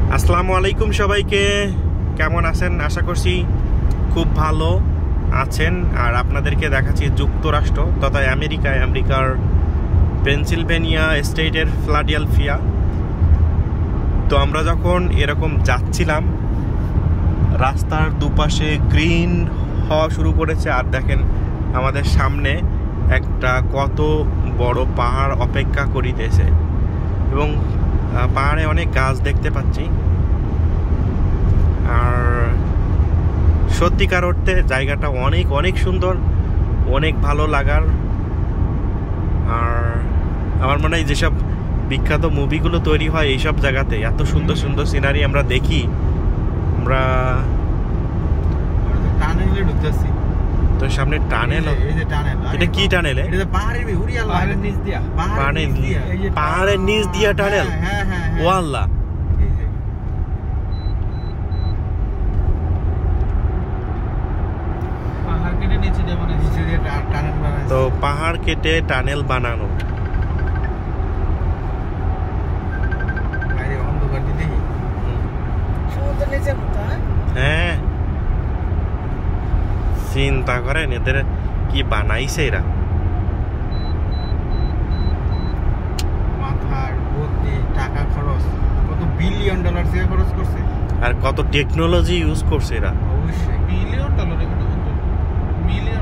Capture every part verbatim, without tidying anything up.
আসসালামু আলাইকুম সবাইকে, কেমন আছেন? আশা করছি খুব ভালো আছেন। আর আপনাদেরকে দেখাচ্ছি যুক্তরাষ্ট্র তথা আমেরিকায় আমেরিকার পেনসিলভেনিয়া স্টেটের ফিলাডেলফিয়া। তো আমরা যখন এরকম যাচ্ছিলাম, রাস্তার দুপাশে গ্রিন হওয়া শুরু করেছে, আর দেখেন আমাদের সামনে একটা কত বড় পাহাড় অপেক্ষা করিতেছে এবং পাহাড়ে অনেক গাছ দেখতে পাচ্ছি। আর সত্যিকার অর্থে জায়গাটা অনেক অনেক সুন্দর, অনেক ভালো লাগার। আর আমার মনে হয় যেসব বিখ্যাত মুভিগুলো তৈরি হয় এইসব জায়গাতে এত সুন্দর সুন্দর সিনারি আমরা দেখি। আমরা টানেলে ঢুকতেছি, তো সামনে টানেল। এটা কি টানেল? পাহাড়ের নিচ দিয়া পাহাড়ের নিচ দিয়া টানেল। ও আল্লাহ, তো পাহাড় কেটে টানেল বানানো। হ্যাঁ, চিন্তা করেন এদের কি বানাইছে এরা। টাকা খরচ কত বিলিয়ন ডলার খরচ করছে, আর কত টেকনোলজি ইউজ করছে এরা। অবশ্যই বিলিয়ন ডলার, এখানে কত মিলিয়ন।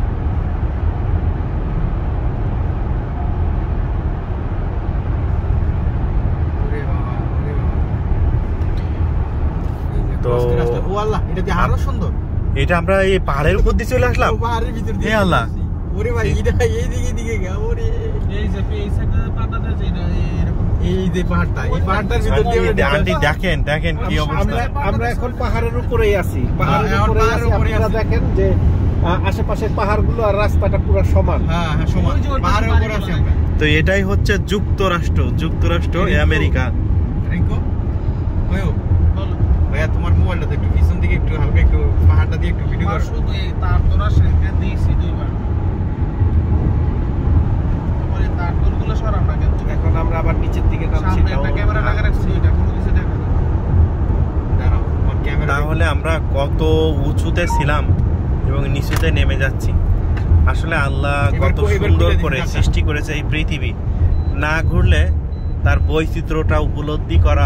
তো ও আল্লাহ, এটা দিয়ে আরো সুন্দর। এটা আমরা এই পাহাড়ের উপর দিয়ে চলে আসলাম। পাহাড়ের ভিতর দিয়ে আল্লাহ, ওরে ভাই, এটা এই দিকে দিকে গা। ওরে এই যে এই সাইডে পাহাড়টা আছে, এটা এরকম এই যে পাহাড়টা, এই পাহাড়টার ভিতর দিয়ে আন্টি দেখেন দেখেন কি অবস্থা। আমরা এখন পাহাড়ের উপরেই আছি, পাহাড়ের উপরে আছি। আপনারা দেখেন যে আশেপাশে পাহাড়গুলো আর রাস্তাটা পুরো সমান। হ্যাঁ হ্যাঁ, সমান, পাহাড়ের উপরে আছি আমরা। তো এটাই হচ্ছে যুক্তরাষ্ট্র, যুক্তরাষ্ট্র আমেরিকা। রিঙ্কো কয়ো বলো ভাইয়া, তোমার মোবাইলটা একটু পিছন দিকে একটু হালকা একটু পাহাড়টা দিয়ে একটু ভিডিও করো। শুধু এই তার তোরা সেখানে দিয়েছি দুইবার, তারপরে তার তোরগুলো সরান না। কিন্তু এখন আমরা আবার নিচের দিকে নামছি। সামনে একটা ক্যামেরা লাগা রাখছি, এটা কোনো কিছু দেখা না। দাঁড়াও, আমার ক্যামেরা। তাহলে আমরা কত উঁচুতে ছিলাম এবং নিচুতে নেমে যাচ্ছি। আসলে আল্লাহ কত সুন্দর করে সৃষ্টি করেছে এই পৃথিবী। না ঘুরলে তার বৈচিত্র্যটা উপলব্ধি করা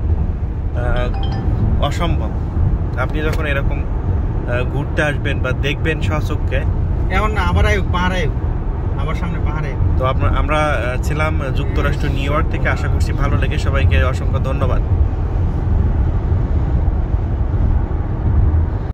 অসম্ভব। আপনি যখন এরকম ঘুরতে আসবেন বা দেখবেন স্বচক্ষে। এমন না, আবার আয়ু পাহাড়ে, আবার সামনে পাহাড়ে। তো আমরা ছিলাম যুক্তরাষ্ট্র নিউ ইয়র্ক থেকে। আশা করছি ভালো লেগে সবাইকে অসংখ্য ধন্যবাদ।